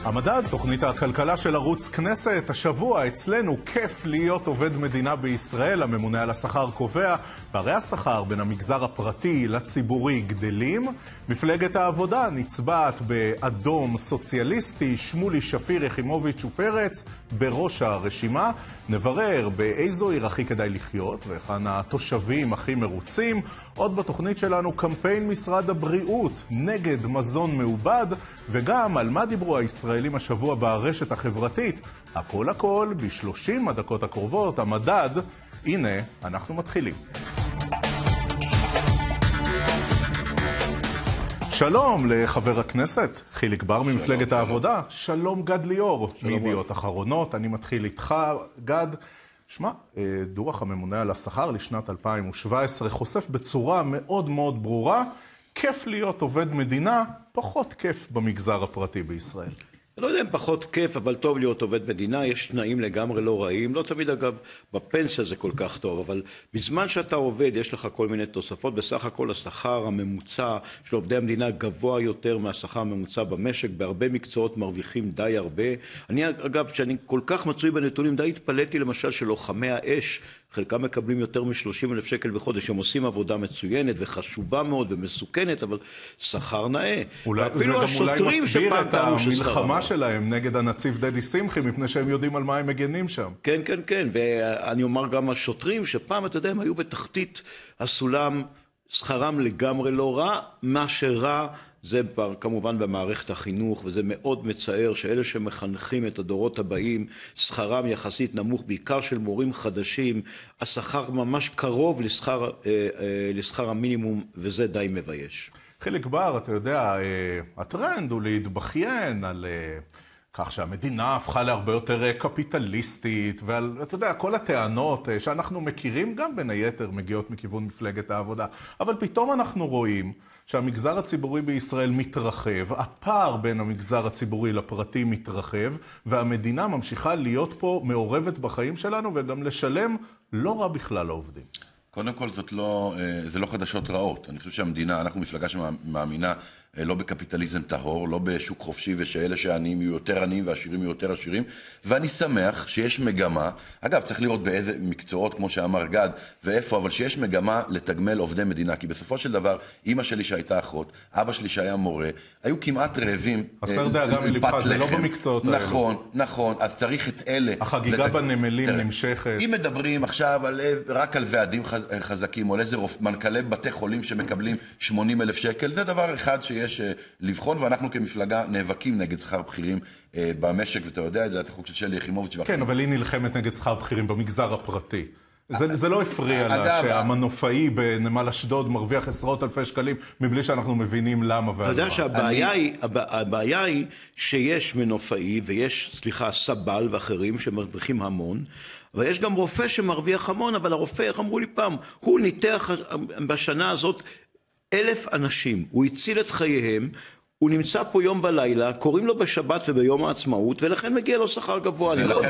המדד, תוכנית הכלכלה של ערוץ כנסת, השבוע אצלנו כיף להיות עובד מדינה בישראל. הממונה על השכר קובע, פערי השכר בין המגזר הפרטי לציבורי גדלים. מפלגת העבודה נצבעת באדום סוציאליסטי, שמולי, שפיר, יחימוביץ' ופרץ בראש הרשימה. נברר באיזו עיר הכי כדאי לחיות וכאן התושבים הכי מרוצים. עוד בתוכנית שלנו קמפיין משרד הבריאות נגד מזון מעובד, וגם על מה דיברו הישראלים השבוע ברשת החברתית. הכל ב-30 הדקות הקרובות. המדד, הנה אנחנו מתחילים. שלום לחבר הכנסת חיליק בר ממפלגת העבודה. שלום גד ליאור מידיעות אחרונות. אני מתחיל איתך גד. שמע, דוח הממונה על השכר לשנת 2017 חושף בצורה מאוד מאוד ברורה, כיף להיות עובד מדינה, פחות כיף במגזר הפרטי בישראל. לא יודע אם פחות כיף, אבל טוב להיות עובד מדינה, יש תנאים לגמרי לא רעים, לא תמיד אגב בפנסיה זה כל כך טוב, אבל בזמן שאתה עובד יש לך כל מיני תוספות, בסך הכל השכר הממוצע של עובדי המדינה גבוה יותר מהשכר הממוצע במשק, בהרבה מקצועות מרוויחים די הרבה. אני אגב, שאני כל כך מצוי בנתונים, די התפלאתי למשל שלוחמי האש, חלקם מקבלים יותר מ-30,000 שקל בחודש, הם עושים עבודה מצוינת וחשובה מאוד ומסוכנת, אבל שכר נאה. ואפילו השוטרים שפעם טענו ששכר שלהם נגד הנציב דדי שמחי, מפני שהם יודעים על מה הם מגנים שם. כן, כן, כן. ואני אומר גם השוטרים, שפעם, אתה יודע, הם היו בתחתית הסולם, שכרם לגמרי לא רע. מה שרע זה כמובן במערכת החינוך, וזה מאוד מצער שאלה שמחנכים את הדורות הבאים, שכרם יחסית נמוך, בעיקר של מורים חדשים, השכר ממש קרוב לשכר המינימום, וזה די מבייש. חיליק בר, אתה יודע, הטרנד הוא להתבכיין על כך שהמדינה הפכה להרבה יותר קפיטליסטית, ועל, אתה יודע, כל הטענות שאנחנו מכירים גם בין היתר מגיעות מכיוון מפלגת העבודה. אבל פתאום אנחנו רואים שהמגזר הציבורי בישראל מתרחב, הפער בין המגזר הציבורי לפרטי מתרחב, והמדינה ממשיכה להיות פה מעורבת בחיים שלנו וגם לשלם לא רע בכלל לעובדים. קודם כל, זה לא חדשות רעות. אני חושב שהמדינה, אנחנו מפלגה שמאמינה לא בקפיטליזם טהור, לא בשוק חופשי, ושאלה שהעניים יהיו יותר עניים והעשירים יהיו יותר עשירים. ואני שמח שיש מגמה, אגב, צריך לראות באיזה מקצועות, כמו שאמר גד, ואיפה, אבל שיש מגמה לתגמל עובדי מדינה. כי בסופו של דבר, אמא שלי שהייתה אחות, אבא שלי שהיה מורה, היו כמעט רעבים. הסר דאגה מלבך, זה לא במקצועות האלה. נכון, אז צריך את אלה. החגיגה בנמלים נמשכת. אם מדברים עכשיו רק על ועדים חזקים, או איזה מנכ"לי בתי חולים שמקבלים 80,000 שקל, זה דבר אחד שיש לבחון, ואנחנו כמפלגה נאבקים נגד שכר בכירים במשק, ואתה יודע את זה, החוק של שלי יחימוביץ' כן, אבל היא נלחמת נגד שכר בכירים במגזר הפרטי. זה לא הפריע לה שהמנופאי בנמל אשדוד מרוויח עשרות אלפי שקלים, מבלי שאנחנו מבינים למה ועל מה. אתה יודע שהבעיה היא שיש מנופאי ויש, סבל ואחרים שמרוויחים המון, ויש גם רופא שמרוויח המון, אבל הרופא, איך אמרו לי פעם, הוא ניתח בשנה הזאת 1,000 אנשים, הוא הציל את חייהם, הוא נמצא פה יום ולילה, קוראים לו בשבת וביום העצמאות, ולכן מגיע לו שכר גבוה.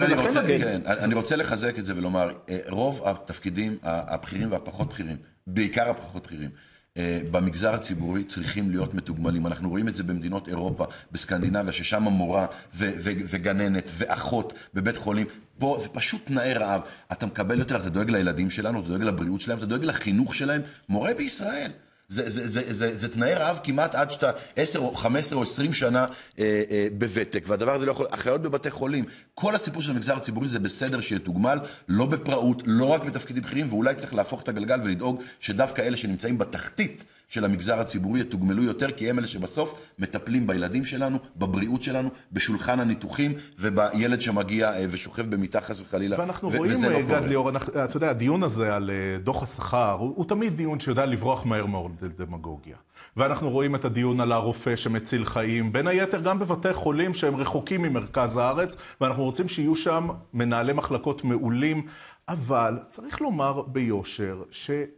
אני רוצה לחזק את זה ולומר, רוב התפקידים הבכירים והפחות בכירים, בעיקר הפחות בכירים, במגזר הציבורי צריכים להיות מתוגמלים. אנחנו רואים את זה במדינות אירופה, בסקנדינביה, ששם מורה וגננת ואחות בבית חולים. פה זה פשוט תנאי רעב. אתה מקבל יותר, אתה דואג לילדים שלנו, אתה דואג לבריאות שלהם, אתה דואג לחינוך שלהם. מורה בישראל. זה תנאי רעב כמעט עד שאתה 10 או 15 או 20 שנה בוותק, והדבר הזה לא יכול, אחיות בבתי חולים, כל הסיפור של המגזר הציבורי זה בסדר שיתוגמל, לא בפראות, לא רק בתפקידים בכירים, ואולי צריך להפוך את הגלגל ולדאוג שדווקא אלה שנמצאים בתחתית של המגזר הציבורי יתוגמלו יותר, כי הם אלה שבסוף מטפלים בילדים שלנו, בבריאות שלנו, בשולחן הניתוחים, ובילד שמגיע ושוכב במיטה חס וחלילה. ואנחנו רואים, גד ליאור, אתה יודע, הדיון הזה על דוח השכר, הוא תמיד דיון שיודע לברוח מהר מאוד לדמגוגיה. ואנחנו רואים את הדיון על הרופא שמציל חיים, בין היתר גם בבתי חולים שהם רחוקים ממרכז הארץ, ואנחנו רוצים שיהיו שם מנהלי מחלקות מעולים, אבל צריך לומר ביושר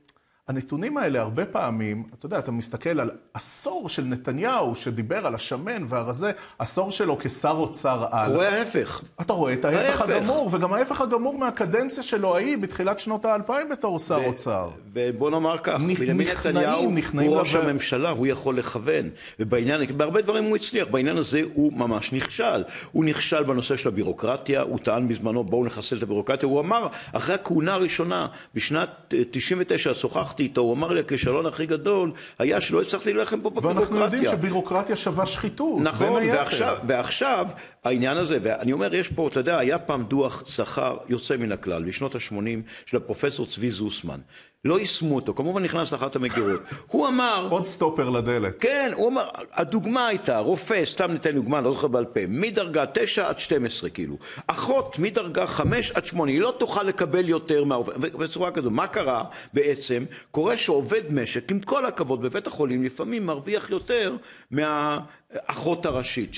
הנתונים האלה הרבה פעמים, אתה יודע, אתה מסתכל על עשור של נתניהו שדיבר על השמן והרזה, עשור שלו כשר אוצר על. קורה ההפך. אתה רואה את ההפך הגמור, וגם ההפך הגמור מהקדנציה שלו ההיא בתחילת שנות ה-2000 בתור שר אוצר. ובוא נאמר כך, בנימין נתניהו הוא ראש הממשלה, הוא יכול לכוון. ובעניין, בהרבה דברים הוא הצליח, בעניין הזה הוא ממש נכשל. הוא נכשל בנושא של הבירוקרטיה, הוא טען בזמנו, בואו נחסל את הבירוקרטיה. הוא אמר, אחרי הכהונה הראשונה, בשנת 99, שוחחתי איתו, הוא אמר לי, הכישלון הכי גדול היה שלא הצלחתי להילחם פה בבירוקרטיה. ואנחנו יודעים שבירוקרטיה שווה שחיתות. נכון, ועכשיו העניין הזה, ואני אומר, יש פה, אתה יודע, היה פעם דוח שכר יוצא מן הכלל, בשנות ה-80 של הפרופסור צבי זוסמן. לא יישמו אותו, כמובן נכנס לאחת המגירות. הוא אמר... עוד סטופר לדלת. כן, הוא אמר, הדוגמה הייתה, רופא, סתם ניתן דוגמה, לא זוכר בעל פה, מדרגה 9 עד 12 כאילו. אחות מדרגה 5 עד 8, היא לא תוכל לקבל יותר מהרופא. בצורה כזו, מה קרה בעצם? קורה שעובד משק, עם כל הכבוד בבית החולים, לפעמים מרוויח יותר מהאחות הראשית,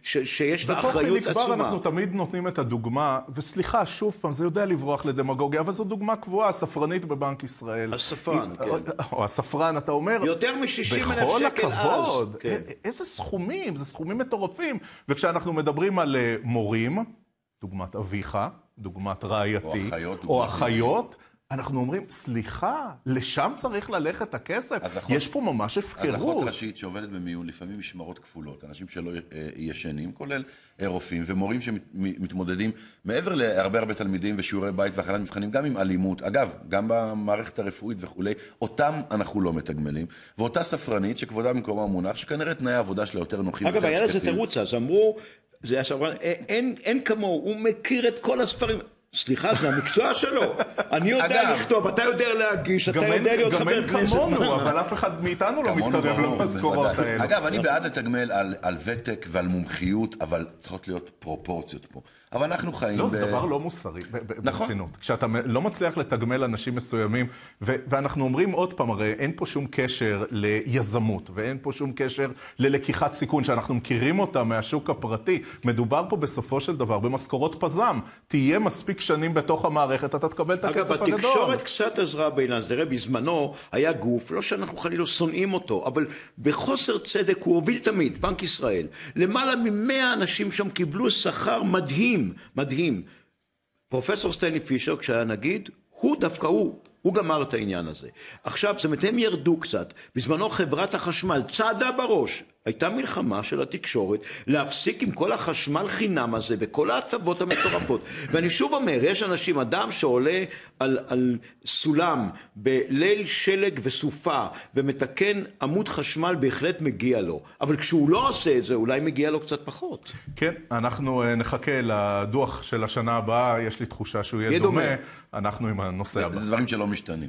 שיש לה אחריות עצומה. בתוך אנחנו תמיד נותנים את הדוגמה, וסליחה, שוב פעם, זה יודע לברוח לדמגוגיה, אבל זו דוגמה קבועה, הספרנית בבנק ישראל. הספרן, כן. או הספרן, אתה אומר... יותר מ-60,000 שקל אז. בכל הכבוד. איזה סכומים, זה סכומים מטורפים. וכשאנחנו מדברים על מורים, דוגמת אביך, דוגמת רעייתי, או אחיות, אנחנו אומרים, סליחה, לשם צריך ללכת הכסף? יש פה ממש הפקרות. אז אחות ראשית שעובדת במיון, לפעמים משמרות כפולות, אנשים שלא ישנים, כולל רופאים ומורים שמתמודדים, מעבר להרבה תלמידים ושיעורי בית והכנת מבחנים, גם עם אלימות, אגב, גם במערכת הרפואית וכולי, אותם אנחנו לא מתגמלים, ואותה ספרנית שכבודה במקומה מונח, שכנראה תנאי העבודה שלה יותר נוחים, אגב, היה לזה תירוץ, אז אמרו, זה הספרן, אין כמוהו, הוא מכיר את כל הספרים, סליחה, זה המקצוע שלו. אני יודע לכתוב, אתה יודע להגיש, אתה יודע להיות חבר כנסת. גם אין כמונו, אבל אף אחד מאיתנו לא מתקרב למשכורות האלה. אגב, אני בעד לתגמל על ותק ועל מומחיות, אבל צריכות להיות פרופורציות פה. אבל אנחנו חיים לא, זה דבר לא מוסרי, ברצינות. כשאתה לא מצליח לתגמל אנשים מסוימים, ואנחנו אומרים עוד פעם, הרי אין פה שום קשר ליזמות, ואין פה שום קשר ללקיחת סיכון, שאנחנו מכירים אותה מהשוק הפרטי. מדובר פה בסופו של דבר במשכורות פזם. תהיה מספיק שנים בתוך המערכת, אתה תקבל את הכסף הגדול. אגב, התקשורת קצת עזרה בעניין, זה ראה, בזמנו היה גוף, לא שאנחנו חלילה שונאים אותו, אבל בחוסר צדק הוא הוביל תמיד, בנק ישראל. למעלה מ100 אנשים שם קיבלו שכר מדהים, מדהים. פרופסור סטנלי פישר, כשהיה נגיד, הוא דווקא הוא גמר את העניין הזה. עכשיו, זאת אומרת, הם ירדו קצת. בזמנו חברת החשמל צעדה בראש. הייתה מלחמה של התקשורת להפסיק עם כל החשמל חינם הזה וכל ההטבות המטורפות. ואני שוב אומר, יש אנשים, אדם שעולה על סולם בליל שלג וסופה ומתקן עמוד חשמל בהחלט מגיע לו. אבל כשהוא לא עושה את זה, אולי מגיע לו קצת פחות. כן, אנחנו נחכה לדוח של השנה הבאה, יש לי תחושה שהוא יהיה דומה. אנחנו עם הנושא הבא. זה דברים שלא משתנים.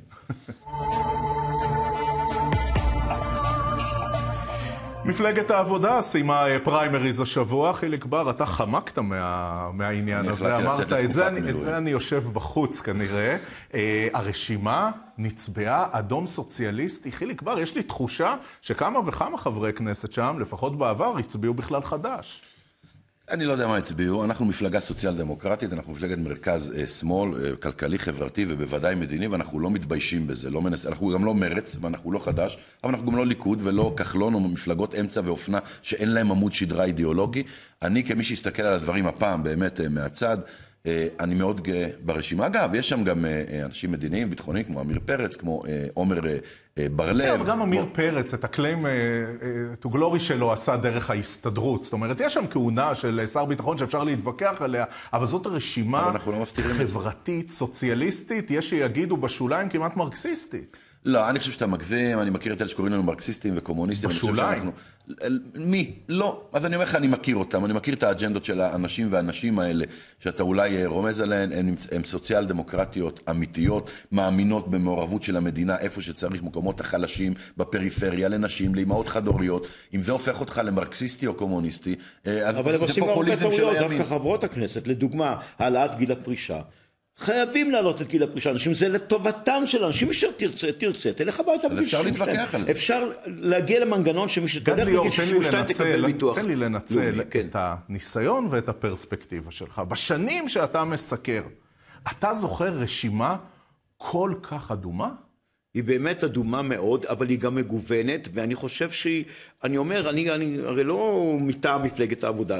מפלגת העבודה סיימה פריימריז השבוע. חיליק בר, אתה חמקת מהעניין הזה, אמרת, את זה אני יושב בחוץ כנראה. הרשימה נצבעה אדום סוציאליסטי. חיליק בר, יש לי תחושה שכמה וכמה חברי כנסת שם, לפחות בעבר, הצביעו בכלל חדש. אני לא יודע מה הצביעו, אנחנו מפלגה סוציאל דמוקרטית, אנחנו מפלגת מרכז שמאל, כלכלי, חברתי ובוודאי מדיני, ואנחנו לא מתביישים בזה, אנחנו גם לא מרץ ואנחנו לא חדש, אבל אנחנו גם לא ליכוד ולא כחלון או מפלגות אמצע ואופנה שאין להם עמוד שדרה אידיאולוגי. אני כמי שיסתכל על הדברים הפעם באמת מהצד, אני מאוד גאה ברשימה. אגב, יש שם גם אנשים מדיניים, ביטחוניים, כמו אמיר פרץ, כמו עומר בר-לב. גם אמיר פרץ, את הקליים טוגלורי שלו עשה דרך ההסתדרות. זאת אומרת, יש שם כהונה של שר ביטחון שאפשר להתווכח עליה, אבל זאת הרשימה חברתית, סוציאליסטית, יש שיגידו בשוליים כמעט מרקסיסטית. לא, אני חושב שאתה מגזים, אני מכיר את אלה שקוראים לנו מרקסיסטים וקומוניסטים. בשוליים? מי? לא. אז אני אומר לך, אני מכיר אותם, אני מכיר את האג'נדות של האנשים והאנשים האלה, שאתה אולי רומז עליהן, הן סוציאל דמוקרטיות אמיתיות, מאמינות במעורבות של המדינה, איפה שצריך, מקומות החלשים, בפריפריה, לנשים, לאמהות חד-הוריות. אם זה הופך אותך למרקסיסטי או קומוניסטי, אז זה פופוליזם של הימין. דווקא חברות הכנסת, לדוגמה, העלאת גיל הפרישה. חייבים להעלות את גיל הפרישה, אנשים, זה לטובתם של אנשים, מי שתרצה, תלך הביתה בגיל 62. אפשר להתווכח על זה. אפשר להגיע למנגנון שמי שתלך בגיל 62 תקבל ביטוח. תן לי לנצל את הניסיון ואת הפרספקטיבה שלך. בשנים שאתה מסקר, אתה זוכר רשימה כל כך אדומה? היא באמת אדומה מאוד, אבל היא גם מגוונת, ואני חושב שהיא, אני אומר, אני הרי לא מטעם מפלגת העבודה,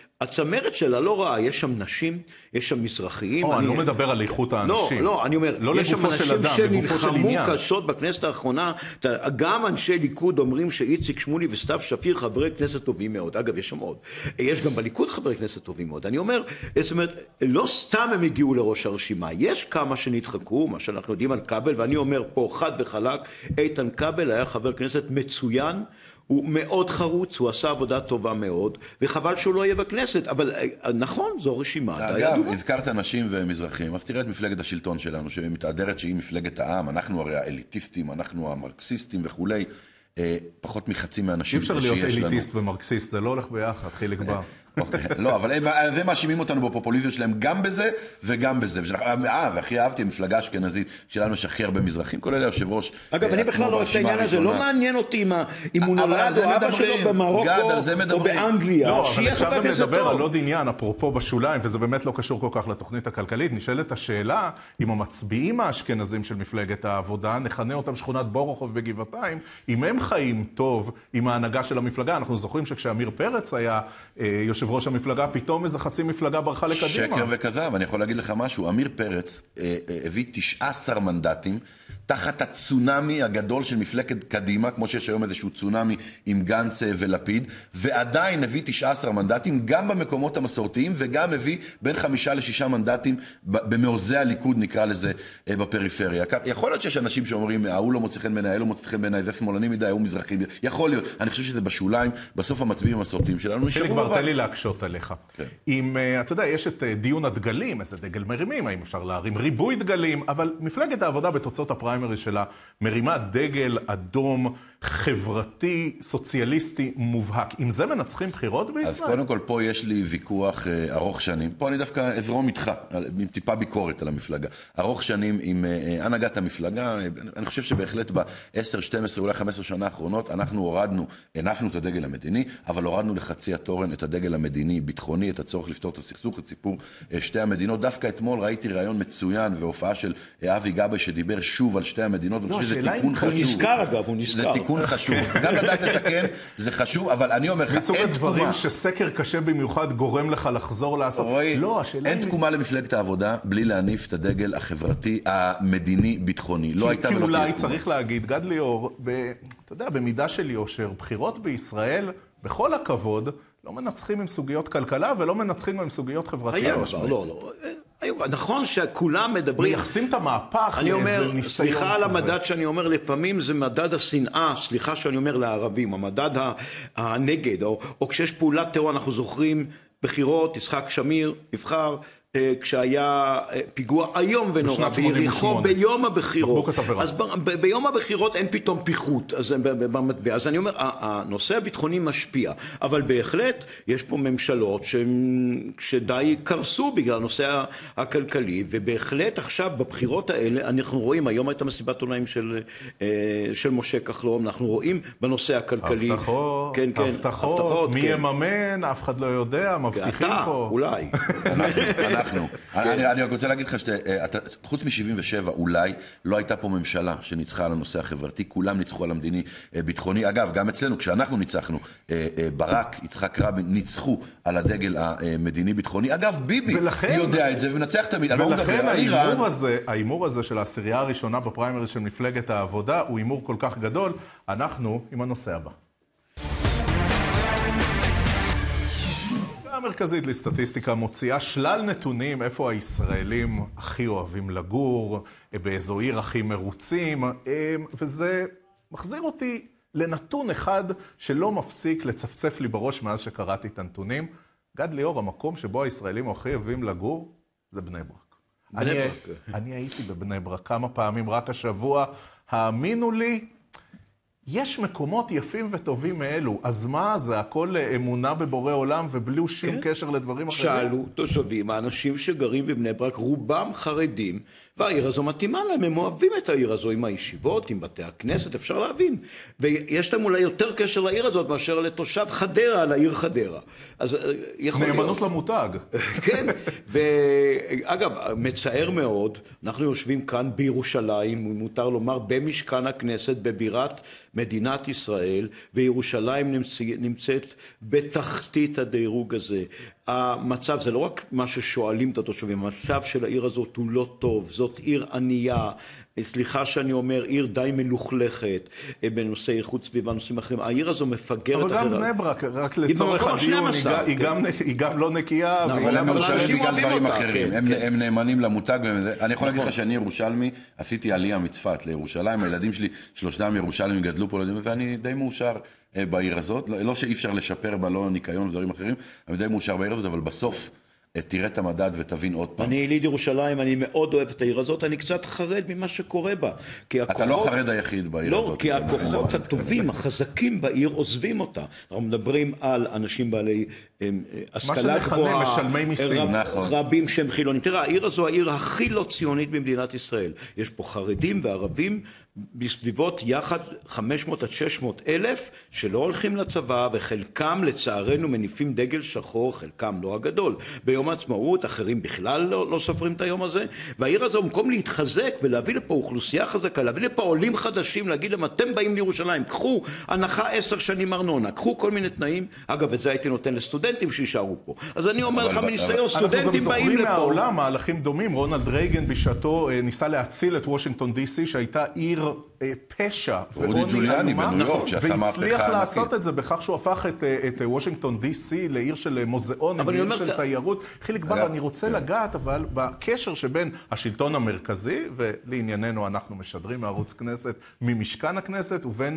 הצמרת שלה לא רעה, יש שם נשים, יש שם מזרחיים. אני לא מדבר על איכות האנשים. לא, אני אומר, לא יש שם לגופו של אנשים אדם, לגופו של שנלחמו עניין. קשות בכנסת האחרונה, גם אנשי ליכוד אומרים שאיציק שמולי וסתיו שפיר חברי כנסת טובים מאוד, אגב יש שם עוד, יש גם בליכוד חברי כנסת טובים מאוד, אני אומר, זאת אומרת, לא סתם הם הגיעו לראש הרשימה, יש כמה שנדחקו, מה שאנחנו יודעים על כבל, ואני אומר פה חד וחלק, איתן כבל היה חבר כנסת מצוין, הוא מאוד חרוץ, הוא עשה עבודה טובה מאוד, וחבל שהוא לא יהיה בכנסת, אבל נכון, זו רשימה. אגב, הזכרת נשים ומזרחים, אז תראה את מפלגת השלטון שלנו, שמתהדרת שהיא מפלגת העם, אנחנו הרי האליטיסטים, אנחנו המרקסיסטים וכולי, פחות מחצי מהאנשים שיש לנו. אי אפשר להיות אליטיסט ומרקסיסט, זה לא הולך ביחד, חיליק בר. לא, אבל זה מאשימים אותנו בפופוליזיות שלהם גם בזה וגם בזה. והכי אהבתי המפלגה האשכנזית שלנו יש הכי הרבה מזרחים, כולל היושב ראש. אגב, אני בכלל לא אוהב את העניין הזה, לא מעניין אותי אם הוא נולד או אבא שלו במרוקו או באנגליה. לא, אבל אפשר גם לדבר על עוד עניין, אפרופו בשוליים, וזה באמת לא קשור כל כך לתוכנית הכלכלית. נשאלת השאלה, אם המצביעים האשכנזים של מפלגת העבודה, נכנה אותם שכונת בורוכוב בגבעתיים, אם הם חיים טוב עם ההנהגה של המפלגה. אנחנו זוכרים שכשאמיר פרץ היה יושב ראש המפלגה, פתאום איזה חצי מפלגה ברחה לקדימה. שקר וכזב, אני יכול להגיד לך משהו, אמיר פרץ הביא 19 מנדטים, תחת הצונמי הגדול של מפלגת קדימה, כמו שיש היום איזשהו צונמי עם גנץ ולפיד, ועדיין הביא 19 מנדטים, גם במקומות המסורתיים, וגם הביא בין 5 ל6 מנדטים במעוזי הליכוד, נקרא לזה, בפריפריה. יכול להיות שיש אנשים שאומרים, הוא לא מוצא חן בעיניי, לא מוצא חן בעיניי, זה שמאלני מדי, הוא מזרחי. יכול להיות, אני חושב שזה בשוליים, בסוף המצביעים המסורתיים שלנו נשארו בבית. תן לי להקשות עליך. אם, אתה יודע, יש את דיון הדגלים, איזה דגל מרימים, האם אפשר להרים ריבוי דגלים, אבל מפלגת העבודה בתוצאות הפריימריז שלה מרימה דגל אדום, חברתי, סוציאליסטי, מובהק. עם זה מנצחים בחירות בישראל? אז קודם כל, פה יש לי ויכוח ארוך שנים. פה אני דווקא אזרום איתך, עם טיפה ביקורת על המפלגה. ארוך שנים עם הנהגת המפלגה. אני חושב שבהחלט ב-10, 12, אולי 15 שנה האחרונות, אנחנו הנפנו את הדגל המדיני, אבל הורדנו לחצי התורן את הדגל המדיני, ביטחוני, את הצורך לפתור את הסכסוך, את סיפור שתי המדינות. דווקא אתמול ראיתי רעיון מצוין והופעה של אבי גבאי שדיבר שוב על שתי המדינות, ואני חושב שזה תיקון חשוב. הוא נזכר אגב, הוא נזכר. זה תיקון חשוב. גם לדעת לתקן זה חשוב, אבל אני אומר לך, מסוג הדברים שסקר קשה במיוחד גורם לך לחזור לעשות. אין תקומה למפלגת העבודה בלי להניף את הדגל החברתי, המדיני, ביטחוני. לא הייתה ולא תהיה תקומה. כי אולי צריך להגיד, גד ליאור, אתה יודע, במידה של יושר, בחירות בישראל, בכל הכבוד, לא מנצחים עם סוגיות כלכלה ולא מנצחים עם סוגיות חברתיות. לא. נכון שכולם מדברים... מייחסים את המהפך אני אומר, סליחה כזה. על המדד שאני אומר, לפעמים זה מדד השנאה, סליחה שאני אומר לערבים, המדד הנגד, או כשיש פעולת טרור, אנחנו זוכרים בחירות, יצחק שמיר נבחר, כשהיה פיגוע היום ונורא ביריחו ביום הבחירות. אז ביום הבחירות אין פתאום פיחות במטבע. אז אני אומר, הנושא הביטחוני משפיע, אבל בהחלט יש פה ממשלות שדי קרסו בגלל הנושא הכלכלי, ובהחלט עכשיו בבחירות האלה אנחנו רואים, היום הייתה מסיבת עונאים של משה כחלון, אנחנו רואים בנושא הכלכלי. הבטחות, מי יממן, אף אחד לא יודע, מבטיחים פה. אתה, אולי. אני רוצה להגיד לך חוץ מ-77 אולי לא הייתה פה ממשלה שניצחה על הנושא החברתי, כולם ניצחו על המדיני ביטחוני. אגב, גם אצלנו, כשאנחנו ניצחנו, ברק, יצחק רבין, ניצחו על הדגל המדיני ביטחוני. אגב, ביבי יודע את זה ומנצח תמיד. ולכן האימור הזה של העשירייה הראשונה בפריימריז של מפלגת העבודה הוא אימור כל כך גדול. אנחנו עם הנושא הבא. המרכזית לסטטיסטיקה מוציאה שלל נתונים איפה הישראלים הכי אוהבים לגור, באיזו עיר הכי מרוצים, וזה מחזיר אותי לנתון אחד שלא מפסיק לצפצף לי בראש מאז שקראתי את הנתונים. גד ליאור, המקום שבו הישראלים הכי אוהבים לגור זה בני ברק. אני הייתי בבני ברק כמה פעמים רק השבוע, האמינו לי, יש מקומות יפים וטובים מאלו, אז מה זה? הכל אמונה בבורא עולם ובלי שום קשר לדברים אחרים? שאלו תושבים, האנשים שגרים בבני ברק, רובם חרדים, והעיר הזו מתאימה להם, הם אוהבים את העיר הזו עם הישיבות, עם בתי הכנסת, אפשר להבין. ויש להם אולי יותר קשר לעיר הזאת מאשר לתושב חדרה, לעיר חדרה. אז יכול להיות... נאמנות למותג. כן, ואגב, מצער מאוד, אנחנו יושבים כאן בירושלים, מותר לומר, במשכן הכנסת, בבירת מדינת ישראל, וירושלים נמצאת בתחתית הדירוג הזה. המצב, זה לא רק מה ששואלים את התושבים, המצב של העיר הזאת הוא לא טוב, זאת עיר ענייה, סליחה שאני אומר, עיר די מלוכלכת בנושא איכות סביבה, נושאים אחרים, העיר הזו מפגרת אבל גם בני ברק, רק לצורך הדיון, היא גם לא נקייה. אבל הם ירושלים בגלל דברים אחרים, הם נאמנים למותג. אני יכול להגיד לך שאני ירושלמי, עשיתי עלייה מצפת לירושלים, הילדים שלי, שלושתם ירושלמים גדלו פה, ואני די מאושר בעיר הזאת, לא שאי אפשר לשפר בה, לא ניקיון ודברים אחרים, אני די מאושר בעיר הזאת, אבל בסוף תראה את המדד ותבין עוד פעם. אני יליד ירושלים, אני מאוד אוהב את העיר הזאת, אני קצת חרד ממה שקורה בה. אתה לא חרד היחיד בעיר הזאת. לא, כי הכוחות הטובים, החזקים בעיר עוזבים אותה. אנחנו מדברים על אנשים בעלי השכלה גבוהה, משלמי מיסים, רבים שהם חילונים. תראה, העיר הזו העיר הכי לא ציונית במדינת ישראל. יש פה חרדים וערבים בסביבות יחד 500 עד 600 אלף שלא הולכים לצבא, וחלקם לצערנו מניפים דגל שחור, חלקם לא הגדול. ביום העצמאות, אחרים בכלל לא סופרים את היום הזה, והעיר הזו במקום להתחזק ולהביא לפה אוכלוסייה חזקה, להביא לפה עולים חדשים, להגיד להם, אתם באים לירושלים, קחו הנחה 10 שנים ארנונה, קחו כל מיני תנאים, אגב, את זה הייתי נותן לסטודנטים שישארו פה. אז אני אומר לך מניסיון, סטודנטים באים לפה. אנחנו גם זוכרים מהעולם מהלכים דומים, רונלד רייגן בשעתו ניסה להציל את וושינגטון די.סי, שהייתה עיר פשע רודי ג'וליאני בניו יורק, והצליח לעשות את זה בכך שהוא הפך את וושינגטון די.סי לעיר של מוזיאונים, לעיר של תיירות. חיליק בר, אני רוצה לגעת אבל בקשר שבין השלטון המרכזי, ולענייננו אנחנו משדרים מערוץ כנסת ממשכן הכנסת, ובין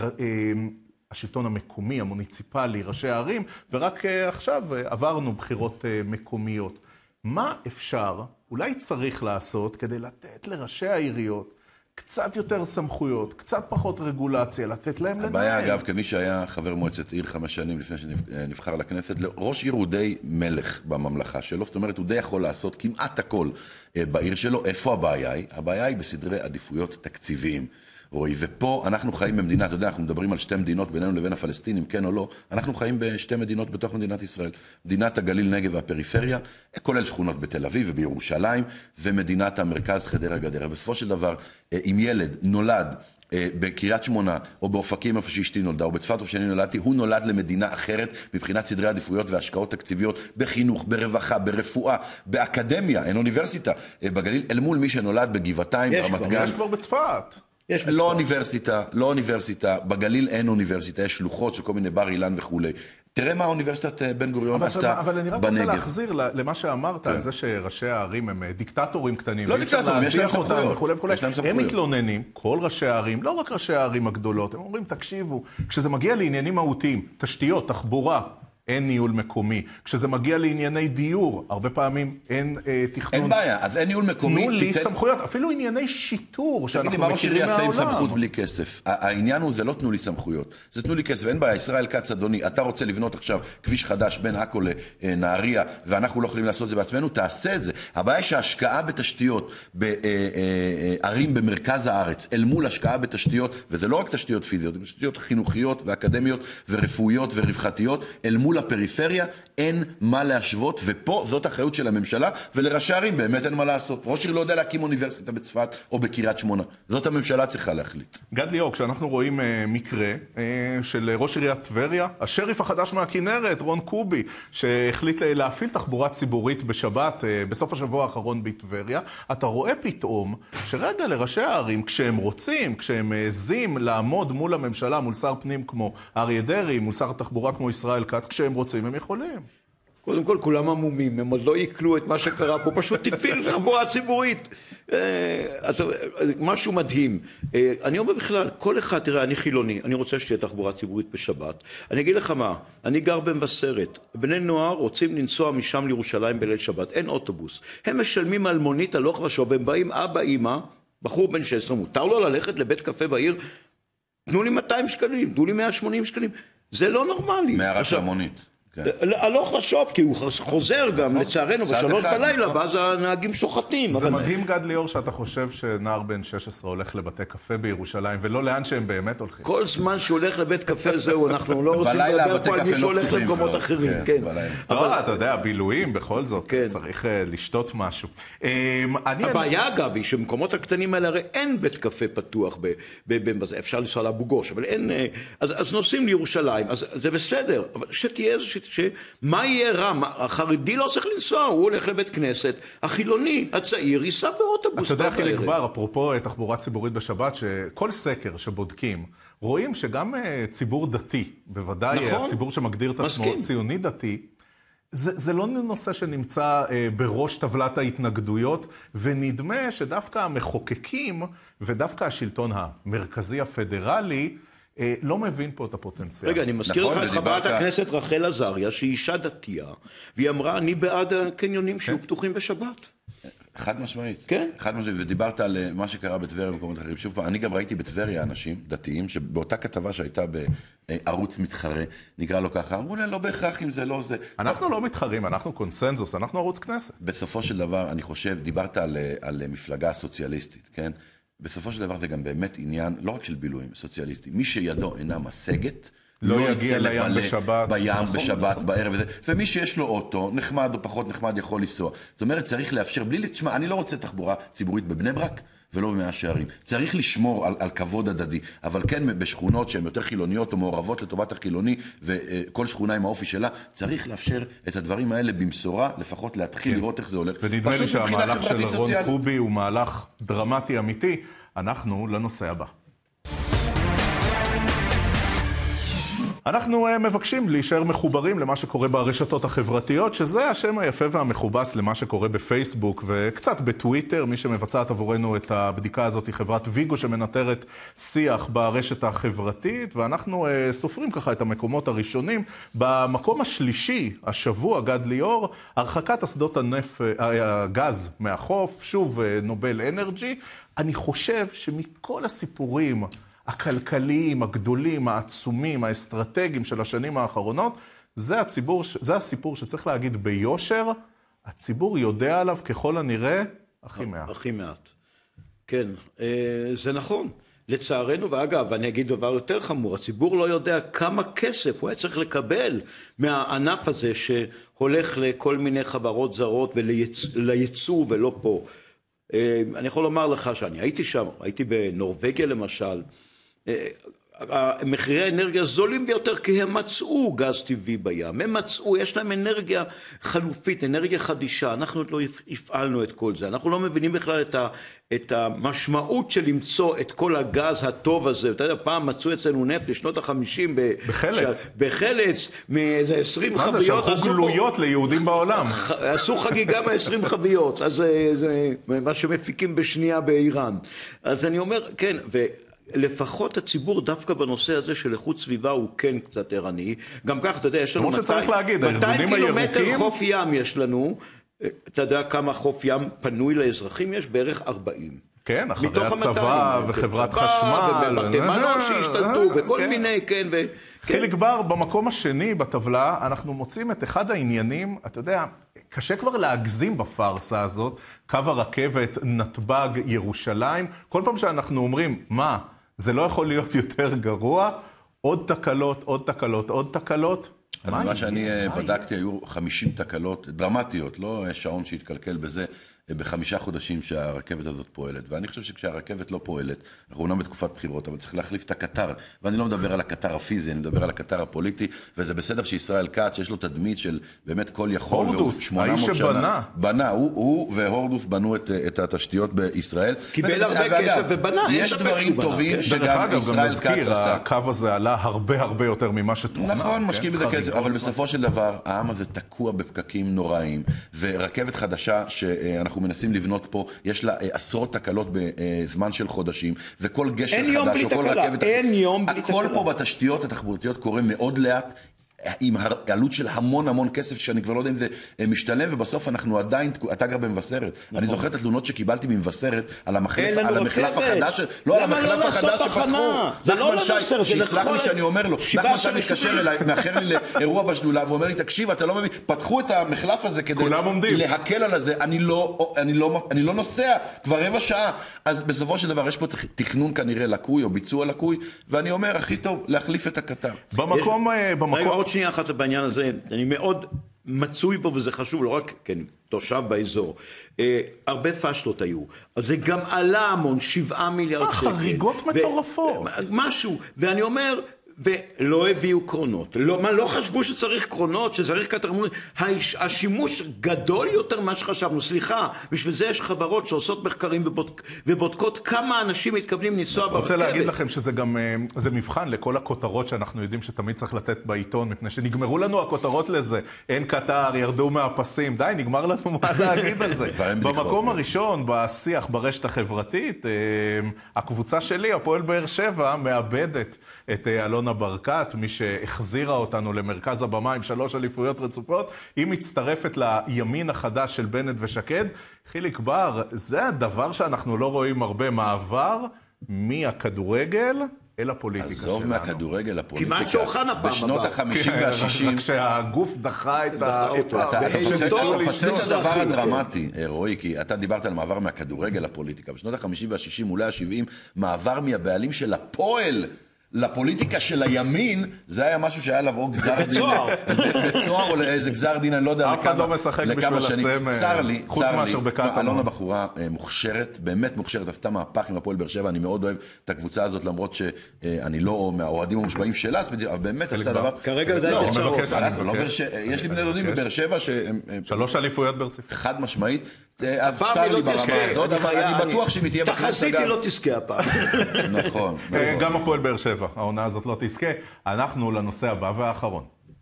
השלטון המקומי, המוניציפלי, ראשי הערים, ורק עכשיו עברנו בחירות מקומיות. מה אפשר, אולי צריך לעשות כדי לתת לראשי העיריות קצת יותר סמכויות, קצת פחות רגולציה, לתת להם לנהל? הבעיה, אגב, כמי שהיה חבר מועצת עיר 5 שנים לפני שנבחר לכנסת, ראש עיר הוא די מלך בממלכה שלו, זאת אומרת, הוא די יכול לעשות כמעט הכל בעיר שלו. איפה הבעיה היא? הבעיה היא בסדרי עדיפויות תקציביים. רואי, ופה אנחנו חיים במדינה, אתה יודע, אנחנו מדברים על 2 מדינות בינינו לבין הפלסטינים, כן או לא, אנחנו חיים ב2 מדינות בתוך מדינת ישראל. מדינת הגליל, נגב והפריפריה, כולל שכונות בתל אביב ובירושלים, ומדינת המרכז, חדרה, גדרה. בסופו של דבר, אם ילד נולד בקריית שמונה, או באופקים איפה שאשתי נולדה, או בצפת איפה שאני נולדתי, הוא נולד למדינה אחרת מבחינת סדרי עדיפויות והשקעות תקציביות בחינוך, ברווחה, ברפואה, באקדמיה, אין אוניברסיטה בגליל, אל מול מי שנולד בגבעתיים, ברמת גן. יש כבר בצפת. לא אוניברסיטה, בגליל אין אוניברסיטה, יש שלוחות של כל מיני בר אילן וכו'. תראה מה האוניברסיטת בן גוריון עשתה בנגב. אבל אני רק רוצה להחזיר למה שאמרת, על זה שראשי הערים הם דיקטטורים קטנים. לא דיקטטורים, יש להם סמכויות. הם מתלוננים, כל ראשי הערים, לא רק ראשי הערים הגדולות, הם אומרים, תקשיבו, כשזה מגיע לעניינים מהותיים, תשתיות, תחבורה, אין ניהול מקומי. כשזה מגיע לענייני דיור, הרבה פעמים אין תכנון. אין בעיה, אז אין ניהול מקומי. תנו לי סמכויות, אפילו ענייני שיטור שאנחנו מכירים מהעולם. יעשה עם סמכות בלי כסף. העניין הוא, זה לא תנו לי סמכויות. זה תנו לי כסף, אין בעיה. ישראל כץ, אדוני, אתה רוצה לבנות עכשיו כביש חדש בין עכו לנהריה, ואנחנו לא יכולים לעשות את זה בעצמנו, תעשה את זה. הבעיה שההשקעה בתשתיות בערים במרכז הארץ, אל מול השקעה בתשתיות, וזה לא רק תשתיות פיזיות, זה תשתיות חינוכיות ואקדמיות ורפואיות ורווחתיות, אל מול הפריפריה, אין מה להשוות, ופה זאת אחריות של הממשלה, ולראשי ערים באמת אין מה לעשות. ראש עיר לא יודע להקים אוניברסיטה בצפת או בקריית שמונה. זאת הממשלה צריכה להחליט. גד ליאור, כשאנחנו רואים מקרה של ראש עיריית טבריה, השריף החדש מהכנרת, רון קובי, שהחליט להפעיל תחבורה ציבורית בשבת, בסוף השבוע האחרון בטבריה, אתה רואה פתאום שרגע לראשי הערים, כשהם רוצים, כשהם מעזים לעמוד מול הממשלה, מול שר פנים כמו אריה דרעי, מול שר התחבורה כמו ישראל כץ, כשהם רוצים, הם יכולים. קודם כל, כולם עמומים, הם עוד לא יקלו את מה שקרה פה, פשוט תפעיל תחבורה ציבורית. אז משהו מדהים. אני אומר בכלל, כל אחד, תראה, אני חילוני, אני רוצה שתהיה תחבורה ציבורית בשבת. אני אגיד לך מה, אני גר במבשרת, בני נוער רוצים לנסוע משם לירושלים בליל שבת, אין אוטובוס. הם משלמים על מונית הלוך ושוב, הם באים אבא, אמא, בחור בן 16, מותר לו ללכת לבית קפה בעיר, תנו לי 200 שקלים, תנו לי 180 שקלים. זה לא נורמלי. מהרק למונית. הלוך ושוב, כי הוא חוזר גם לצערנו בשלוש בלילה, ואז הנהגים שוחטים. זה מדהים, גד ליאור, שאתה חושב שנער בן 16 הולך לבתי קפה בירושלים, ולא לאן שהם באמת הולכים. כל זמן שהוא הולך לבית קפה זהו, אנחנו לא רוצים לדבר פה על מי שהולך למקומות אחרים. לא, אתה יודע, בילויים בכל זאת, צריך לשתות משהו. הבעיה אגב היא שמקומות הקטנים האלה הרי אין בית קפה פתוח, אפשר לנסוע לאבו גוש, אבל אין, אז נוסעים לירושלים, אז זה בסדר, אבל שתהיה איזושהי, מה יהיה רע? החרדי לא צריך לנסוע, הוא הולך לבית כנסת, החילוני, הצעיר, ייסע באוטובוס. אתה יודע, חיליק בר, אפרופו תחבורה ציבורית בשבת, שכל סקר שבודקים, רואים שגם ציבור דתי, בוודאי הציבור שמגדיר את עצמו ציוני דתי, זה לא נושא שנמצא בראש טבלת ההתנגדויות, ונדמה שדווקא המחוקקים ודווקא השלטון המרכזי הפדרלי לא מבין פה את הפוטנציאל. רגע, אני מזכיר לך את חברת הכנסת רחל עזריה, שהיא אישה דתייה, והיא אמרה, אני בעד הקניונים שיהיו פתוחים בשבת. חד משמעית. כן. חד משמעית, ודיברת על מה שקרה בטבריה ובמקומות אחרים. שוב פעם, אני גם ראיתי בטבריה אנשים דתיים, שבאותה כתבה שהייתה בערוץ מתחרה, נקרא לו ככה, אמרו להם, לא בהכרח אם זה לא זה. אנחנו לא מתחרים, אנחנו קונסנזוס, אנחנו ערוץ כנסת. בסופו של דבר, אני חושב, דיברת על מפלגה סוציאליסטית, כן? בסופו של דבר זה גם באמת עניין, לא רק של בילויים, סוציאליסטים. מי שידו אינה משגת, לא יגיע לים בשבת. בים, בשבת, בערב וזה. ומי שיש לו אוטו, נחמד או פחות נחמד, יכול לנסוע. זאת אומרת, צריך לאפשר, תשמע, אני לא רוצה תחבורה ציבורית בבני ברק, ולא במאה שערים. צריך לשמור על כבוד הדדי, אבל כן בשכונות שהן יותר חילוניות או מעורבות לטובת החילוני, וכל שכונה עם האופי שלה, צריך לאפשר את הדברים האלה במשורה, לפחות להתחיל לראות איך זה הולך. ונדמה לי שהמהלך של רון קובי הוא מהלך דרמטי אמיתי. אנחנו לנושא הבא. אנחנו מבקשים להישאר מחוברים למה שקורה ברשתות החברתיות, שזה השם היפה והמכובס למה שקורה בפייסבוק וקצת בטוויטר. מי שמבצעת עבורנו את הבדיקה הזאת היא חברת ויגו שמנטרת שיח ברשת החברתית, ואנחנו סופרים ככה את המקומות הראשונים. במקום השלישי, השבוע, גד ליאור, הרחקת אסדות הגז מהחוף, שוב נובל אנרג'י. אני חושב שמכל הסיפורים הכלכליים, הגדולים, העצומים, האסטרטגיים של השנים האחרונות, זה הסיפור שצריך להגיד ביושר, הציבור יודע עליו ככל הנראה הכי מעט. הכי מעט. כן, זה נכון. לצערנו, ואגב, אני אגיד דבר יותר חמור, הציבור לא יודע כמה כסף הוא היה צריך לקבל מהענף הזה שהולך לכל מיני חברות זרות ולייצוא ולא פה. אני יכול לומר לך שאני הייתי שם, הייתי בנורווגיה למשל, מחירי האנרגיה זולים ביותר כי הם מצאו גז טבעי בים, הם מצאו, יש להם אנרגיה חלופית, אנרגיה חדישה, אנחנו לא הפעלנו את כל זה, אנחנו לא מבינים בכלל את המשמעות של למצוא את כל הגז הטוב הזה. אתה יודע, פעם מצאו אצלנו נפט לשנות ה-50 בחלץ מאיזה 20 חביות. מה זה, שלחו גלויות ליהודים בעולם. עשו חגיגה מ-20 חביות, אז זה מה שמפיקים בשנייה באיראן. אז אני אומר, כן, לפחות הציבור דווקא בנושא הזה של איכות סביבה הוא כן קצת ערני. גם כך, אתה יודע, יש לנו 200 קילומטר חוף ים יש לנו. אתה יודע כמה חוף ים פנוי לאזרחים? יש בערך 40. כן, אחרי הצבא וחברת חשמל. ובתי מלון שהשתלטו וכל מיני, כן. חיליק בר, במקום השני בטבלה, אנחנו מוצאים את אחד העניינים, אתה יודע, קשה כבר להגזים בפרסה הזאת, קו הרכבת, נתב"ג, ירושלים. כל פעם שאנחנו אומרים, מה, זה לא יכול להיות יותר גרוע? עוד תקלות, עוד תקלות, עוד תקלות. מה שאני בדקתי, היו 50 תקלות דרמטיות, לא שעון שהתקלקל בזה, ב5 חודשים שהרכבת הזאת פועלת. ואני חושב שכשהרכבת לא פועלת, אנחנו אומנם בתקופת בחירות, אבל צריך להחליף את הקטר. ואני לא מדבר על הקטר הפיזי, אני מדבר על הקטר הפוליטי, וזה בסדר שישראל כץ, שיש לו תדמית של באמת כל יכול. הורדוס, האיש שבנה. בנה, הוא והורדוס בנו את התשתיות בישראל. קיבל הרבה כסף ובנה, יש דברים טובים שגם ישראל כץ עשה. הקו הזה עלה הרבה יותר ממה שתוכנן. נכון, משקיע בזה כסף, אבל בסופו של דבר, העם הזה תקוע בפקקים נוראים, ורכבת חדשה שאנחנו מנסים לבנות פה, יש לה עשרות תקלות בזמן של חודשים, וכל גשר חדש, או כל רכבת... אין יום בלי תקלה. הכל פה בתשתיות התחבורתיות קורה מאוד לאט, עם עלות של המון כסף, שאני כבר לא יודע אם זה משתלם, ובסוף אנחנו עדיין, אתה גר במבשרת. אני זוכר את התלונות שקיבלתי ממבשרת, על המחלף החדש, לא, על המחלף החדש שפתחו. נחמן שי, שיסלח לי שאני אומר לו, נחמן שי מתקשר אליי, מאחר לי לאירוע בשדולה, ואומר לי, תקשיב, אתה לא מבין, פתחו את המחלף הזה כדי להקל על הזה, אני לא נוסע כבר רבע שעה. אז בסופו של דבר יש פה תכנון כנראה לקוי או ביצוע לקוי, ואני אומר, הכי טוב להחליף את הקטר. במקום... עוד שנייה אחת בעניין הזה, אני מאוד מצוי בו וזה חשוב, לא רק תושב באזור. הרבה פשלות היו. אז זה גם עלה המון, 7 מיליארד שקל. חריגות מטורפות. משהו, ואני אומר... ולא הביאו קרונות. לא חשבו שצריך קרונות, שצריך קטרמונים. השימוש גדול יותר ממה שחשבנו. סליחה, בשביל זה יש חברות שעושות מחקרים ובודקות כמה אנשים מתכוונים לנסוע ברכבת. אני רוצה להגיד לכם שזה גם, זה מבחן לכל הכותרות שאנחנו יודעים שתמיד צריך לתת בעיתון, מפני שנגמרו לנו הכותרות לזה. אין קטר, ירדו מהפסים. די, נגמר לנו מה להגיד על זה. במקום הראשון, בשיח ברשת החברתית, הקבוצה שלי, הפועל באר שבע, מאבדת את אלונה ברקת, מי שהחזירה אותנו למרכז הבמה עם 3 אליפויות רצופות. היא מצטרפת לימין החדש של בנט ושקד. חיליק בר, זה הדבר שאנחנו לא רואים הרבה, מעבר מהכדורגל אל הפוליטיקה שלנו. עזוב מהכדורגל לפוליטיקה. כמעט שאוחנה פעם בשנות ה-50 וה-60. רק שהגוף דחה את אתה מפספס את הדבר הדרמטי, רועי, כי אתה דיברת על מעבר מהכדורגל לפוליטיקה. בשנות ה-50 וה-60, אולי ה-70, מעבר מהבעלים של הפועל לפוליטיקה של הימין, זה היה משהו שהיה לבוא גזר דין. בצוהר או לאיזה גזר דין, אני לא יודע אף אחד לא משחק בשביל הסמל. צר לי, חוץ מאשר בקטמון. אלונה בחורה מוכשרת, באמת מוכשרת, עשתה מהפך עם הפועל באר שבע, אני מאוד אוהב את הקבוצה הזאת, למרות שאני לא מהאוהדים המושבעים שלה, אבל באמת עשתה דבר. כרגע די בצוהר. יש לי בני דודים בבאר שבע שהם 3 אליפויות ברציפות. חד משמעית. אז צר לי ברמה הזאת, אבל אני בטוח שאם היא תהיה בכנסת גם... תחזיתי לא תזכה הפעם. נכון. גם הפועל באר שבע, העונה הזאת לא תזכה. אנחנו לנושא הבא והאחרון.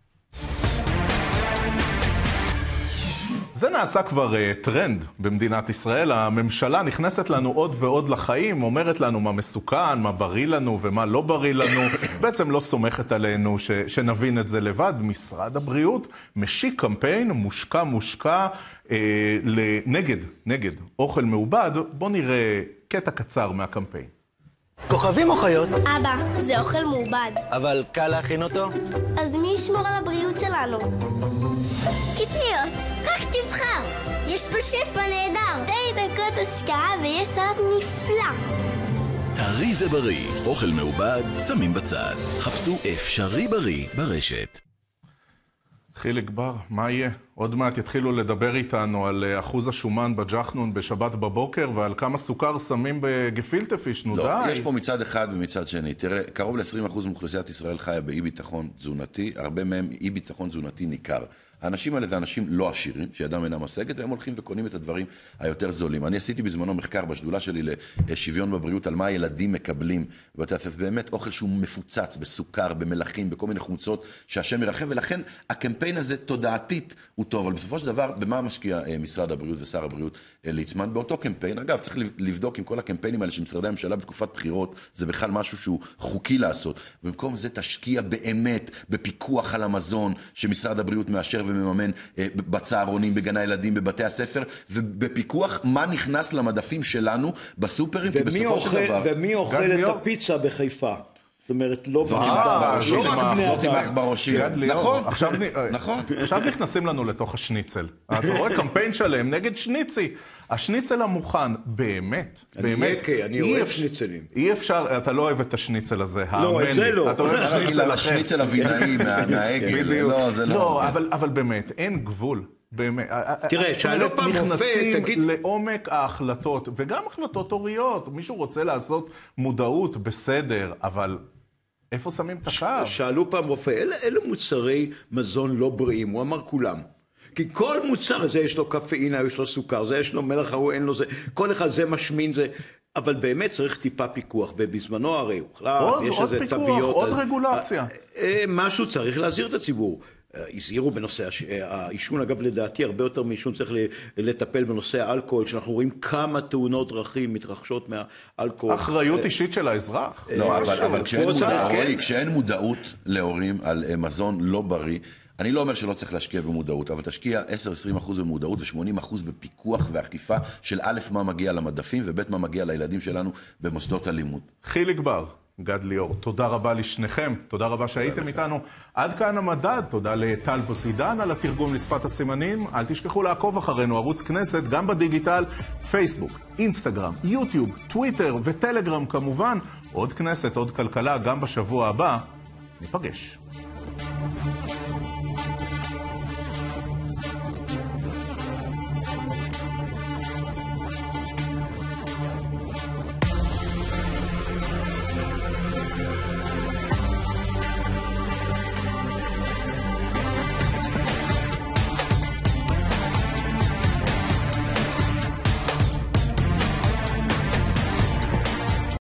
זה נעשה כבר טרנד במדינת ישראל. הממשלה נכנסת לנו עוד ועוד לחיים, אומרת לנו מה מסוכן, מה בריא לנו ומה לא בריא לנו. בעצם לא סומכת עלינו שנבין את זה לבד. משרד הבריאות משיק קמפיין מושקע נגד אוכל מעובד. בוא נראה קטע קצר מהקמפיין. כוכבים או חיות? אבא, זה אוכל מעובד. אבל קל להכין אותו? אז מי ישמור על הבריאות שלנו? קטניות, רק תבחר. יש פה שפע נהדר. 2 דקות השקעה ויש סלט נפלא. טרי זה בריא, אוכל מעובד, שמים בצד. חפשו אפשרי בריא ברשת. חיליק בר, מה יהיה? עוד מעט יתחילו לדבר איתנו על אחוז השומן בג'חנון בשבת בבוקר, ועל כמה סוכר שמים בגפילטע פיש, נו די. לא, יש פה מצד אחד ומצד שני. תראה, קרוב ל-20% מאוכלוסיית ישראל חיה באי ביטחון תזונתי, הרבה מהם אי ביטחון תזונתי ניכר. האנשים האלה זה אנשים לא עשירים, שידם אינה משגת, והם הולכים וקונים את הדברים היותר זולים. אני עשיתי בזמנו מחקר בשדולה שלי לשוויון בבריאות, על מה הילדים מקבלים בבתי הספר. באמת אוכל שהוא מפוצץ בסוכר, במלחים, בכל מיני חומצות שהשם ירחם, ולכן הקמפיין הזה תודעתית הוא טוב, אבל בסופו של דבר, במה משקיע משרד הבריאות ושר הבריאות ליצמן? באותו קמפיין. אגב, צריך לבדוק עם כל הקמפיינים האלה שמשרדי הממשלה בתקופת בחירות, זה בכלל משהו שהוא חוקי לעשות. במקום זה תשקיע באמת בפיקוח על המזון שמשרד הבריאות מאשר ומממן בצהרונים, בגני הילדים, בבתי הספר, ובפיקוח מה נכנס למדפים שלנו בסופרים, כי בסופו של דבר... ומי אוכל את הפיצה בחיפה? זאת אומרת, לא רק בני אדם. בראשי. נכון. עכשיו נכנסים לנו לתוך השניצל. אתה רואה קמפיין שלם נגד שניצי. השניצל המוכן, באמת. אני אוהב שניצלים. אי אפשר, אתה לא אוהב את השניצל הזה. לא, את זה לא. אתה אוהב שניצל אחר. השניצל אבינאי מהעגל. לא, זה לא. אבל באמת, אין גבול. תראה, שאלו פעם נכנסים לעומק ההחלטות, וגם החלטות הוריות. מישהו רוצה לעשות מודעות בסדר, אבל איפה שמים את הקו? שאלו פעם רופא, אלה מוצרי מזון לא בריאים, הוא אמר כולם. כי כל מוצר הזה יש לו קפאינה, יש לו סוכר, זה יש לו מלח, הוא אין לו זה, כל אחד זה משמין, זה... אבל באמת צריך טיפה פיקוח, ובזמנו הרי הוחלט, יש איזה תוויות. עוד רגולציה. משהו צריך להזהיר את הציבור. הזהירו בנושא העישון, אגב לדעתי הרבה יותר מעישון צריך לטפל בנושא האלכוהול, שאנחנו רואים כמה תאונות דרכים מתרחשות מהאלכוהול. אחריות אישית של האזרח. לא, אבל כשאין מודעות להורים על מזון לא בריא, אני לא אומר שלא צריך להשקיע במודעות, אבל תשקיע 10-20% במודעות ו80% בפיקוח ואכיפה של א' מה מגיע למדפים וב' מה מגיע לילדים שלנו במוסדות הלימוד. חיליק בר, גד ליאור, תודה רבה לשניכם, תודה רבה שהייתם איתנו. עד כאן המדד, תודה לטל בוסידן על התרגום לשפת הסימנים. אל תשכחו לעקוב אחרינו, ערוץ כנסת, גם בדיגיטל, פייסבוק, אינסטגרם, יוטיוב, טוויטר וטלגרם כמובן. עוד כנסת, עוד כלכלה, גם בשבוע הבא. ניפגש.